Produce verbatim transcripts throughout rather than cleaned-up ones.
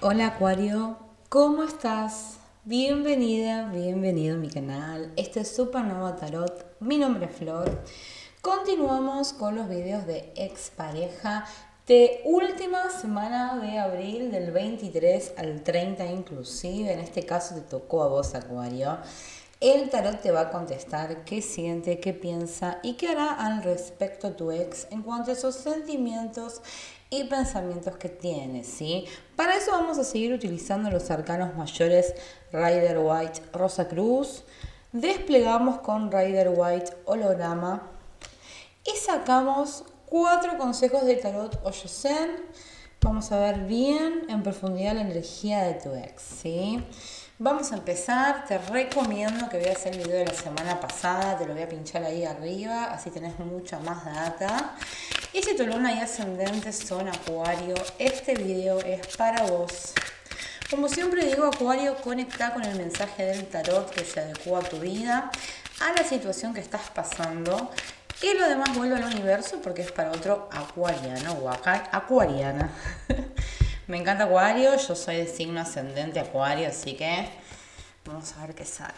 Hola Acuario, ¿cómo estás? Bienvenida, bienvenido a mi canal. Este es Supernova Tarot, mi nombre es Flor. Continuamos con los videos de expareja de última semana de abril, del veintitrés al treinta inclusive. En este caso te tocó a vos, Acuario. El tarot te va a contestar qué siente, qué piensa y qué hará al respecto tu ex en cuanto a esos sentimientos y pensamientos que tiene, ¿sí? Para eso vamos a seguir utilizando los arcanos mayores Rider White Rosa Cruz. Desplegamos con Rider White holograma y sacamos cuatro consejos de tarot Oyosen. Vamos a ver bien en profundidad la energía de tu ex, ¿sí? Vamos a empezar. Te recomiendo que veas el video de la semana pasada. Te lo voy a pinchar ahí arriba, así tenés mucha más data. Y si tu luna y ascendente son Acuario, este video es para vos. Como siempre digo, Acuario, conecta con el mensaje del tarot que se adecua a tu vida, a la situación que estás pasando. Y lo demás vuelve al universo porque es para otro acuariano o acuariana. Me encanta Acuario, yo soy de signo ascendente Acuario, así que vamos a ver qué sale.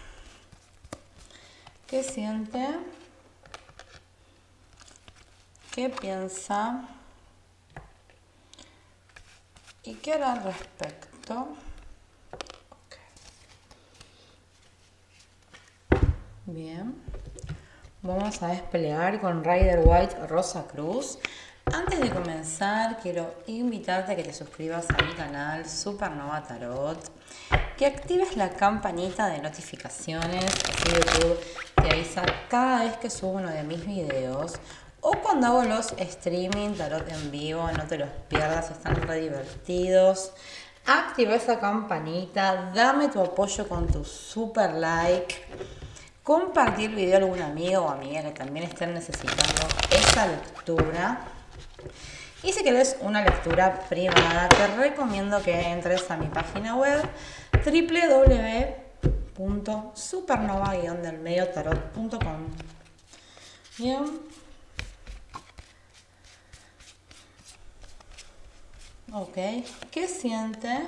¿Qué siente? ¿Qué piensa? ¿Y qué hará al respecto? Okay. Bien. Vamos a desplegar con Rider White Rosa Cruz. Antes de comenzar, quiero invitarte a que te suscribas a mi canal Supernova Tarot, que actives la campanita de notificaciones, así YouTube te avisa cada vez que subo uno de mis videos o cuando hago los streaming tarot en vivo. No te los pierdas, están re divertidos. Activa esa campanita, dame tu apoyo con tu super like. Compartir el video a algún amigo o amiga que también estén necesitando esa lectura. Y si querés una lectura privada, te recomiendo que entres a mi página web doble u doble u doble u punto supernova guion del medio tarot punto com. Bien. Ok. ¿Qué siente?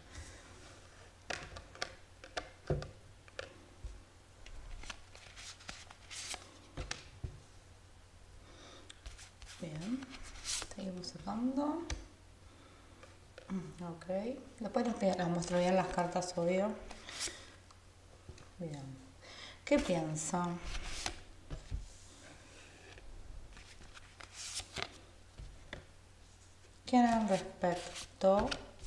Bien. Seguimos sacando. Ok. Después les muestro bien las cartas, obvio. Bien. ¿Qué piensa? ¿Qué hará al respecto?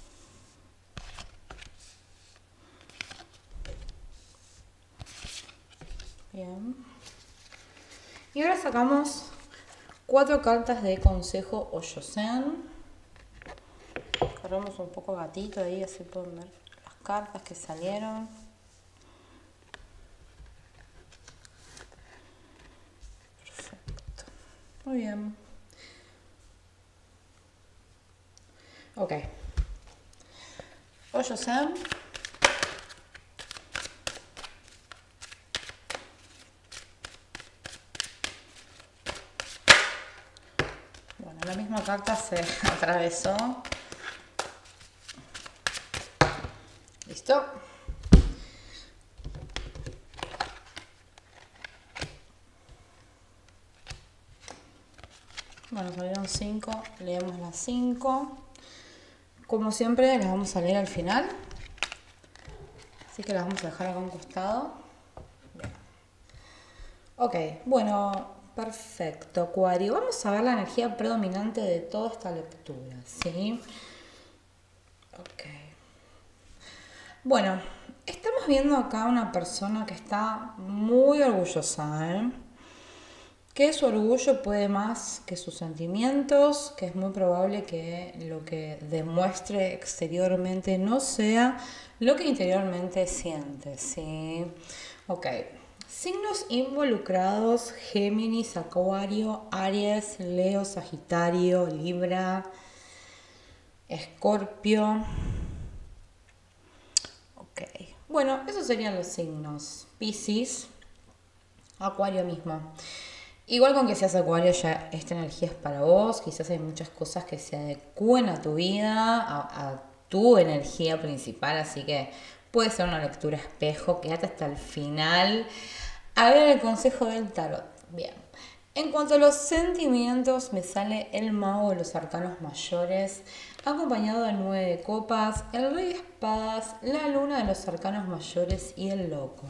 Bien. Y ahora sacamos cuatro cartas de consejo Oyosen. Corremos un poco gatito ahí, así pueden ver las cartas que salieron. Perfecto. Muy bien. Ok. Oyosen. Bueno, la misma carta se atravesó. ¿Listo? Bueno, salieron cinco. Leemos las cinco. Como siempre, las vamos a leer al final. Así que las vamos a dejar acá a un costado. Bien. Ok, bueno, perfecto, Acuario. Vamos a ver la energía predominante de toda esta lectura, ¿sí? Ok. Bueno, estamos viendo acá una persona que está muy orgullosa, ¿eh? Que su orgullo puede más que sus sentimientos, que es muy probable que lo que demuestre exteriormente no sea lo que interiormente siente, ¿sí? Ok. Signos involucrados: Géminis, Acuario, Aries, Leo, Sagitario, Libra, Escorpio. Ok. Bueno, esos serían los signos. Piscis, Acuario mismo. Igual con que seas Acuario, ya esta energía es para vos. Quizás hay muchas cosas que se adecúen a tu vida, a, a tu energía principal, así que puede ser una lectura espejo, quédate hasta el final a ver el consejo del tarot. Bien, en cuanto a los sentimientos, me sale el mago de los arcanos mayores, acompañado del nueve de copas, el rey de espadas, la luna de los arcanos mayores y el loco.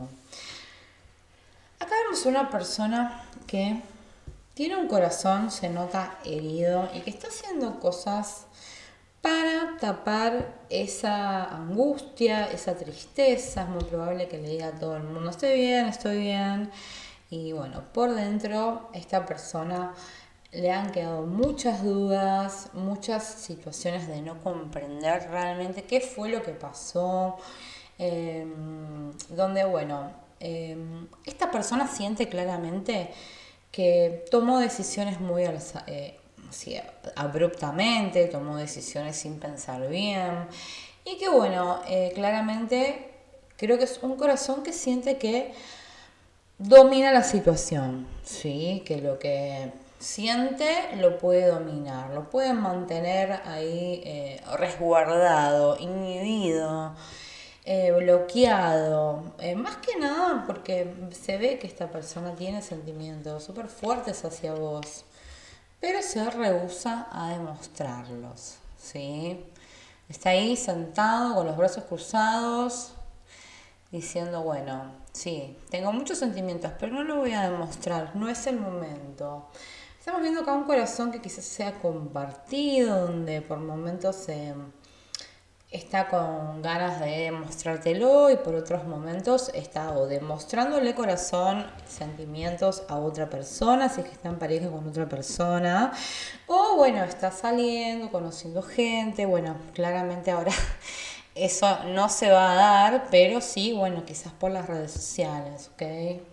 Acá vemos una persona que tiene un corazón, se nota herido y que está haciendo cosas para tapar esa angustia, esa tristeza. Es muy probable que le diga a todo el mundo, estoy bien, estoy bien. Y bueno, por dentro esta persona le han quedado muchas dudas, muchas situaciones de no comprender realmente qué fue lo que pasó. Eh, donde, bueno, eh, esta persona siente claramente que tomó decisiones muy eh, así, abruptamente, tomó decisiones sin pensar bien. Y que, bueno, eh, claramente creo que es un corazón que siente que domina la situación, ¿sí? Que lo que siente lo puede dominar, lo puede mantener ahí eh, resguardado, inhibido, eh, bloqueado. Eh, más que nada porque se ve que esta persona tiene sentimientos súper fuertes hacia vos, pero se rehúsa a demostrarlos, ¿sí? Está ahí sentado con los brazos cruzados, diciendo, bueno, sí, tengo muchos sentimientos, pero no lo voy a demostrar, no es el momento. Estamos viendo acá un corazón que quizás sea compartido, donde por momentos eh, está con ganas de mostrártelo y por otros momentos está o demostrándole corazón, sentimientos a otra persona, si es que está en pareja con otra persona, o bueno, está saliendo, conociendo gente. Bueno, claramente ahora eso no se va a dar, pero sí, bueno, quizás por las redes sociales, ¿ok?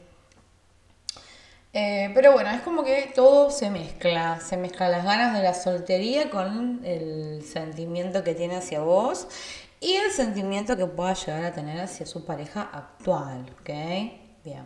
Eh, pero bueno, es como que todo se mezcla, se mezclan las ganas de la soltería con el sentimiento que tiene hacia vos y el sentimiento que pueda llegar a tener hacia su pareja actual, ¿ok? Bien.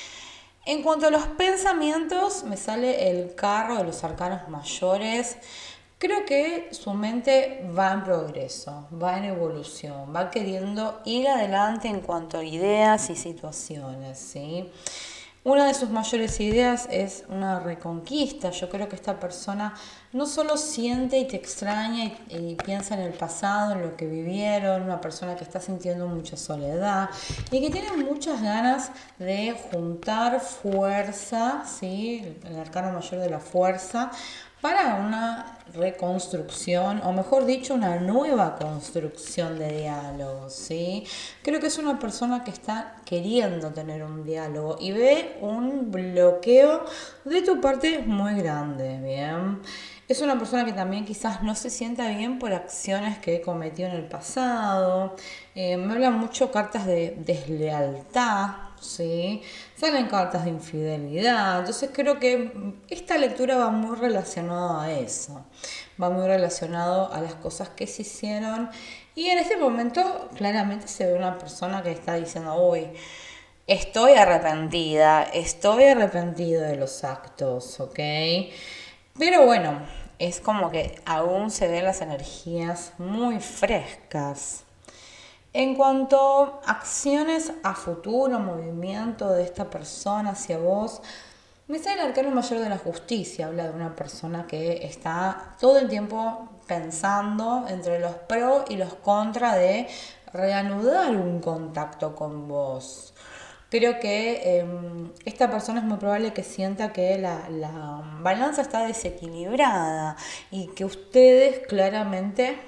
En cuanto a los pensamientos, me sale el carro de los arcanos mayores. Creo que su mente va en progreso, va en evolución, va queriendo ir adelante en cuanto a ideas y situaciones, ¿sí? Una de sus mayores ideas es una reconquista. Yo creo que esta persona no solo siente y te extraña y, y piensa en el pasado, en lo que vivieron, una persona que está sintiendo mucha soledad y que tiene muchas ganas de juntar fuerza, ¿sí? El arcano mayor de la fuerza, para una reconstrucción, o mejor dicho, una nueva construcción de diálogos, ¿sí? Creo que es una persona que está queriendo tener un diálogo y ve un bloqueo de tu parte muy grande, ¿bien? Es una persona que también quizás no se sienta bien por acciones que cometió en el pasado. Eh, me hablan mucho cartas de deslealtad, ¿sí? Salen cartas de infidelidad. Entonces creo que esta lectura va muy relacionada a eso. Va muy relacionado a las cosas que se hicieron. Y en este momento claramente se ve una persona que está diciendo, uy, estoy arrepentida, estoy arrepentido de los actos, ¿ok? Pero bueno, es como que aún se ven las energías muy frescas. En cuanto a acciones a futuro, movimiento de esta persona hacia vos, me sale el arcano mayor de la justicia. Habla de una persona que está todo el tiempo pensando entre los pros y los contras de reanudar un contacto con vos. Creo que eh, esta persona es muy probable que sienta que la, la balanza está desequilibrada y que ustedes claramente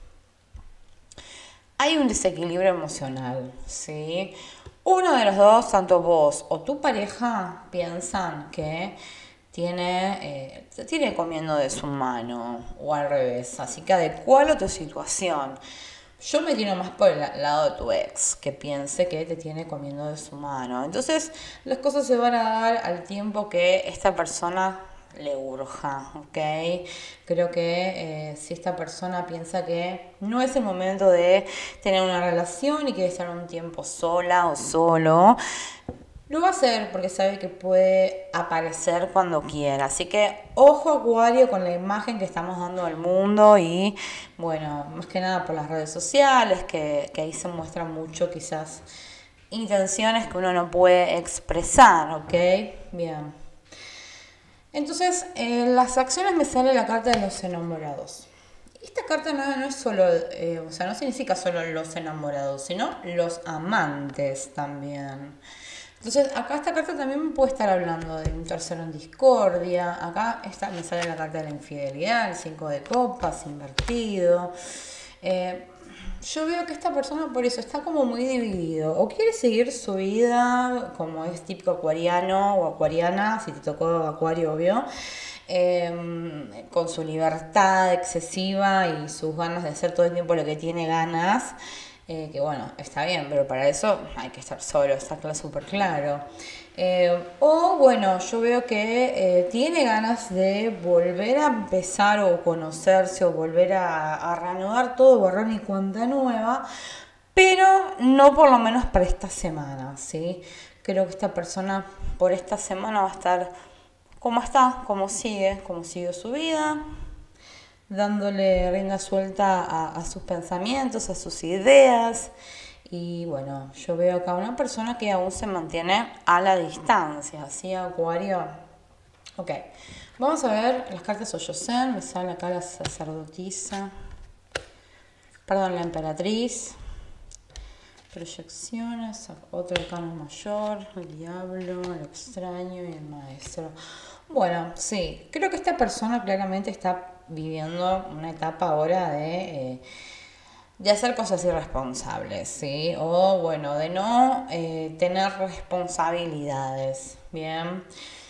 hay un desequilibrio emocional, ¿sí? Uno de los dos, tanto vos o tu pareja, piensan que tiene, eh, te tiene comiendo de su mano o al revés, así que adecualo a tu situación. Yo me tiro más por el lado de tu ex, que piense que te tiene comiendo de su mano. Entonces, las cosas se van a dar al tiempo que esta persona le urja, ¿ok? Creo que eh, si esta persona piensa que no es el momento de tener una relación y quiere estar un tiempo sola o solo, lo va a hacer porque sabe que puede aparecer cuando quiera. Así que ojo Acuario con la imagen que estamos dando al mundo y bueno, más que nada por las redes sociales, que, que ahí se muestran mucho quizás intenciones que uno no puede expresar, ¿ok? Bien. Entonces, en las acciones me sale la carta de los enamorados. Esta carta no, no es solo, eh, o sea, no significa solo los enamorados, sino los amantes también. Entonces, acá esta carta también me puede estar hablando de un tercero en discordia. Acá esta, me sale la carta de la infidelidad, el cinco de copas, invertido. Eh, yo veo que esta persona por eso está como muy dividido. O quiere seguir su vida, como es típico acuariano o acuariana, si te tocó acuario, obvio. Eh, con su libertad excesiva y sus ganas de hacer todo el tiempo lo que tiene ganas. Eh, que bueno, está bien, pero para eso hay que estar solo, está súper claro. Eh, o bueno, yo veo que eh, tiene ganas de volver a empezar o conocerse o volver a, a reanudar todo, borrón y cuenta nueva, pero no por lo menos para esta semana, ¿sí? Creo que esta persona por esta semana va a estar como está, como sigue, como sigue su vida, dándole rienda suelta a, a sus pensamientos, a sus ideas. Y bueno, yo veo acá una persona que aún se mantiene a la distancia, ¿sí, Acuario? Ok, vamos a ver las cartas Oyosen. Me sale acá la sacerdotisa, perdón, la emperatriz, proyecciones, otro arcano mayor, el diablo, el extraño y el maestro. Bueno, sí, creo que esta persona claramente está viviendo una etapa ahora de, eh, de hacer cosas irresponsables, ¿sí? O bueno, de no eh, tener responsabilidades, ¿bien?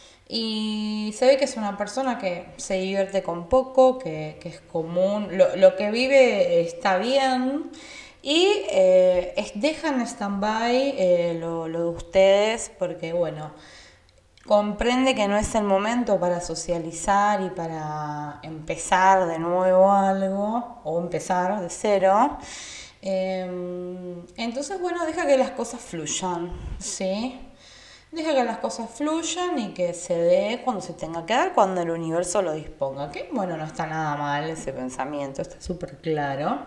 Y se ve que es una persona que se divierte con poco, que, que es común, lo, lo que vive está bien. Y eh, es, dejan en stand-by eh, lo, lo de ustedes porque, bueno, comprende que no es el momento para socializar y para empezar de nuevo algo, o empezar de cero. Eh, entonces, bueno, deja que las cosas fluyan, ¿sí? Deja que las cosas fluyan y que se dé cuando se tenga que dar, cuando el universo lo disponga. Que, bueno, no está nada mal ese pensamiento, está súper claro.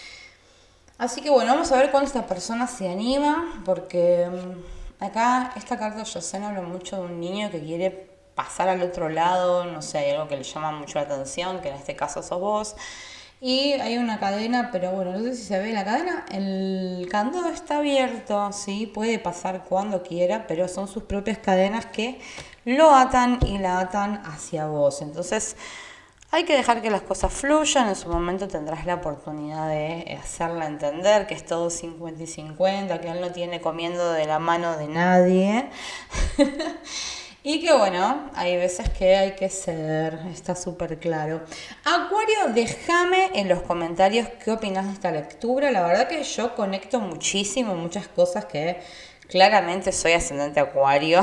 Así que bueno, vamos a ver cuándo esta persona se anima, porque um, acá esta carta de Oyosen habla mucho de un niño que quiere pasar al otro lado, no sé, hay algo que le llama mucho la atención, que en este caso sos vos. Y hay una cadena, pero bueno, no sé si se ve la cadena, el candado está abierto, sí, puede pasar cuando quiera, pero son sus propias cadenas que lo atan y la atan hacia vos. Entonces, hay que dejar que las cosas fluyan, en su momento tendrás la oportunidad de hacerla entender que es todo cincuenta y cincuenta, que él no tiene comiendo de la mano de nadie. Y que bueno, hay veces que hay que ceder, está súper claro. Acuario, déjame en los comentarios qué opinas de esta lectura. La verdad que yo conecto muchísimo, muchas cosas que claramente soy ascendente Acuario.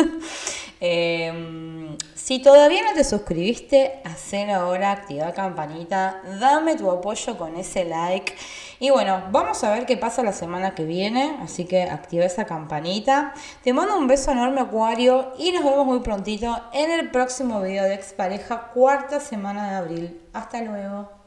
eh, si todavía no te suscribiste, hacelo ahora, activa la campanita, dame tu apoyo con ese like. Y bueno, vamos a ver qué pasa la semana que viene, así que activa esa campanita. Te mando un beso enorme, Acuario, y nos vemos muy prontito en el próximo video de Expareja, cuarta semana de abril. Hasta luego.